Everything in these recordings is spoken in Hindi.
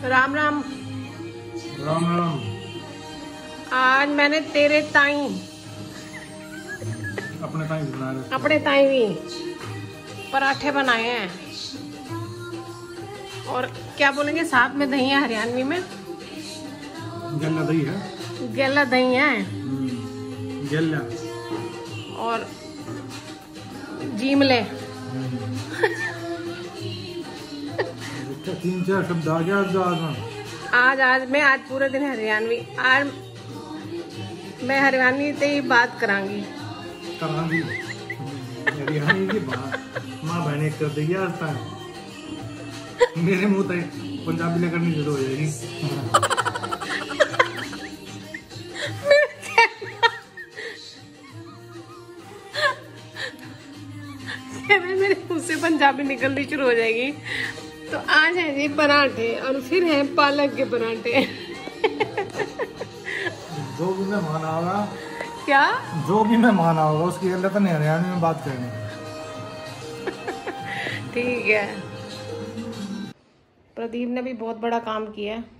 राम राम। राम राम। आज मैंने तेरे ताई अपने ताई भी पराठे बनाए हैं। और क्या बोलेंगे साथ में दही है, हरियाणवी में गल्ला दही है। गल्ला दही है गल्ला और जीमले। 3-4 शब्द आ गया आज मैं पूरे दिन हरियाणवी। आज मैं हरियाणवी से ही बात करांगी। हरियाणवी की बात माँ बहने कर देगी आज तक। मेरे मुंह तक पंजाबी लेकर नहीं शुरू हो जाएगी। मेरे मुंह से पंजाबी निकलनी शुरू हो जाएगी। तो आज है जी पराठे और फिर है पालक के पराठे। जो भी मेहमान आएगा, क्या जो भी मेहमान आएगा उसकी अल्लाह तो नहीं हरियाणवी में बात करेंगे। ठीक है। प्रदीप ने भी बहुत बड़ा काम किया है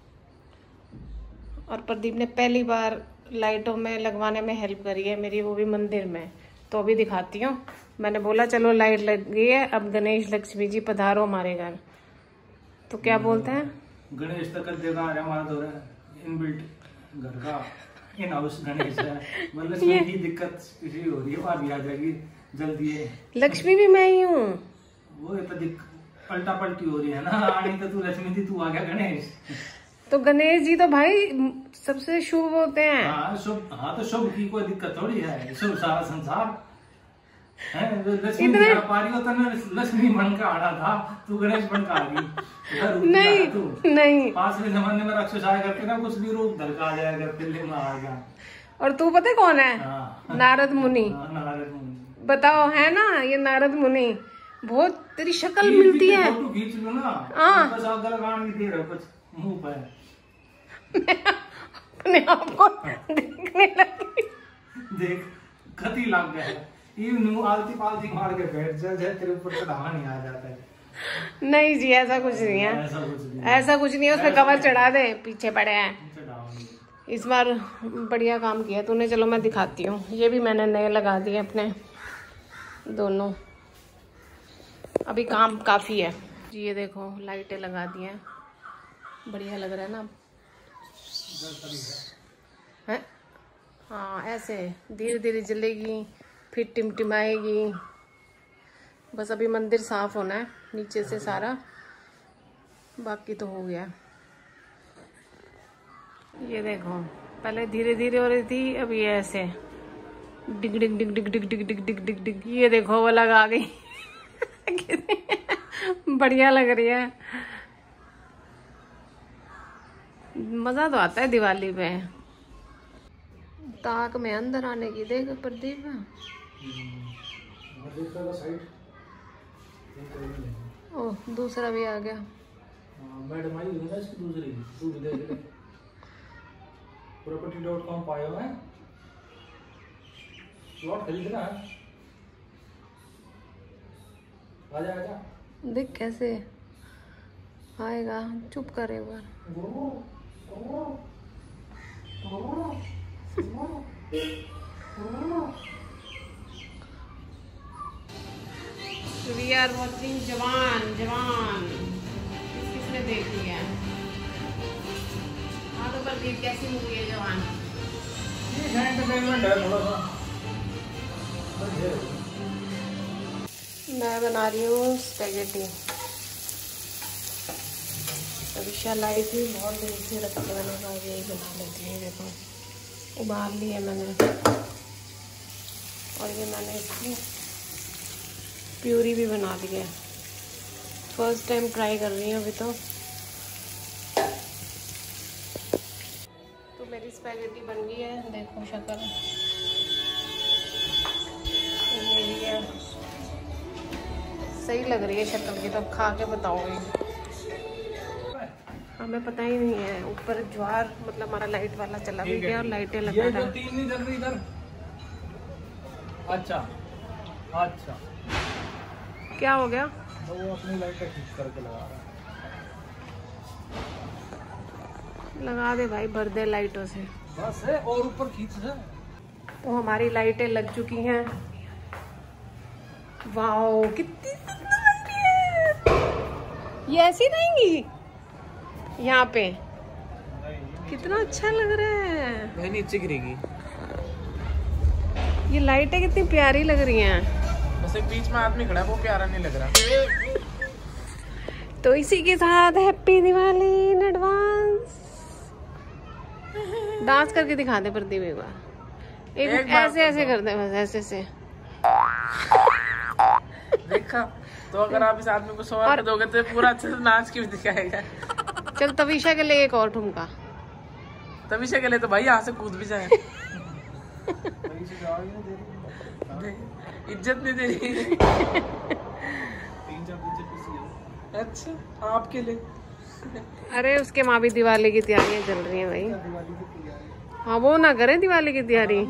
और प्रदीप ने पहली बार लाइटों में लगवाने में हेल्प करी है मेरी, वो भी मंदिर में। तो अभी दिखाती हूँ। मैंने बोला चलो लाइट लग गई है, अब गणेश लक्ष्मी जी पधारो हमारे घर। तो क्या बोलते हैं? गणेश तक देगा हमारा दौर है इनबिल्ट घर का इन हाउस गणेश है। मतलब की दिक्कत किसी हो रही है वहाँ भी आ जाएगी जल्दी है। लक्ष्मी भी मैं ही हूँ। वो तो पलटा पलटी हो रही है ना। आनी तो तू लक्ष्मी थी, तू आ गया गणेश। तो गणेश जी तो भाई सबसे शुभ होते हैं। हाँ शुभ। हाँ तो शुभ की कोई दिक्कत थोड़ी है। शुभ सारा संसार है। लक्ष्मी पा रही हो तो लक्ष्मी बन के आना था, तू गणेश बन के आ गई। नहीं पास में जमाने में राक्षस आया करते ना, कुछ भी रूप धर का आ जाया करते, लेकिन आ गया। और तू पता कौन है? नारद मुनि। नारद मुनि बताओ, है ना ये नारद मुनि। बहुत तेरी शक्ल मिलती है। फोटो खींच लो ना। बस अगर गान दे रहे कुछ मुंह पे अपने आप को देखने लगी। देख खती लग गया है। ये आलती पालती मार के बैठ जाए तेरे ऊपर तो धावा नहीं आ जाता है। नहीं जी ऐसा कुछ नहीं है। ऐसा कुछ नहीं है। उसमें कवर चढ़ा दे, पीछे पड़े हैं। इस बार बढ़िया काम किया तूने। चलो मैं दिखाती हूँ। ये भी मैंने नए लगा दिए अपने दोनों। अभी काम काफी है जी। ये देखो लाइटें लगा दी हैं, बढ़िया लग रहा है ना है? हाँ ऐसे धीरे धीरे जलेगी, फिर टिमटिमाएगी। बस अभी मंदिर साफ होना है नीचे से सारा, बाकी तो हो गया। ये देखो पहले धीरे धीरे हो रही थी, अब ये ऐसे डिग डिग डिग डिग डिग डिग डिग डिग डिग डिग। ये देखो वो लगा गई। बढ़िया लग रही है। मजा तो आता है दिवाली पे। ताक में अंदर आने की देख प्रदीप। ओह दूसरा भी आ गया। मैडम आई हुई ना इसकी दूसरी। तू भी देख ले। property.com पाया है। प्लॉट खरीदना है। आजा आजा। देख कैसे आएगा। चुप कर एक बार। We are watching जवान। किसने देखी है? हाँ तो पर कैसी मूवी है जवान? एंटरटेनमेंट है थोड़ा सा। मैं बना रही हूँ स्पेगेटी। अभिषा लाई थी, बहुत देर से रख के मैंने कहा यही बना लेते हैं। देखो उबाल ली है मैंने और ये मैंने इसकी प्यूरी भी बना ली है। फर्स्ट टाइम ट्राई कर रही हूँ अभी तो मेरी स्पेगेटी बन गई है। देखो शक्ल मेरी है, सही लग रही है शक्ल की। तो खा के बताऊंगी। हमें पता ही नहीं है। ऊपर ज्वार मतलब हमारा लाइट वाला चला भी गया और लाइटें लगा रहा है। तीन नहीं जल रही इधर। अच्छा अच्छा क्या हो गया? वो अपनी लाइट ठीक करके लगा रहा है। लगा दे भाई, भर दे लाइटों से बस है, और ऊपर खींच दे। तो हमारी लाइटें लग चुकी हैं। वाओ कितनी सुंदर लग रही है। ये ऐसी रहेंगी यहाँ पे, कितना अच्छा लग रहा है। नीचे गिरेगी। ये लाइटें कितनी प्यारी लग रही हैं। बस एक बीच में आदमी खड़ा है, वो प्यारा नहीं लग रहा। तो इसी के साथ happy Diwali in advance. Dance करके दिखा दे प्रदीप एक बार। एक ऐसे ऐसे कर दे, बस ऐसे ऐसे। देखा तो अगर आप इस आदमी को 100 रुपए दोगे तो पूरा अच्छे से नाच के भी दिखाएगा। चल तविशा के लिए एक और ठुमका। तविशा के लिए तो भाई यहाँ से कूद भी जाए। इज्जत नहीं दे रही। अच्छा आपके लिए। अरे उसके माँ भी दिवाली की तैयारियां चल रही हैं भाई। हाँ वो ना करे दिवाली की तैयारी।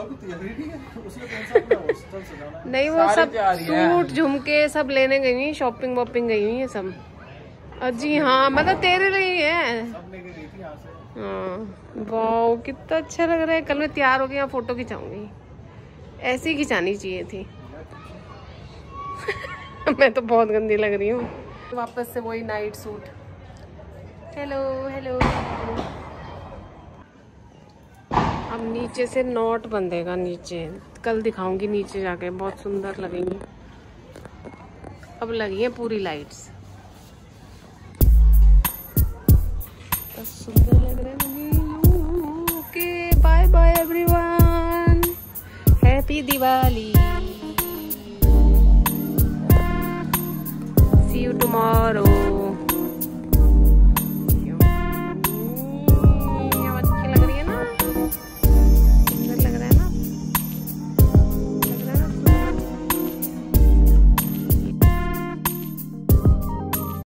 नहीं वो सब सूट झुमके सब लेने गई हुई, शॉपिंग वॉपिंग गई हुई है सब। जी हाँ मतलब तेरे लिए है। हाँ वाओ कितना अच्छा लग रहा है। कल मैं तैयार हो गई, यहाँ फोटो खिंचाऊंगी। ऐसी खिंचानी चाहिए थी। मैं तो बहुत गंदी लग रही हूँ। वापस से वही नाइट सूट। Hello hello. अब नीचे से नॉट बंधेगा नीचे, कल दिखाऊंगी नीचे जाके, बहुत सुंदर लगेंगी। अब लगी है पूरी लाइट्स, तो सुंदर लग रहा है। Okay bye bye everyone, happy Diwali, see you tomorrow.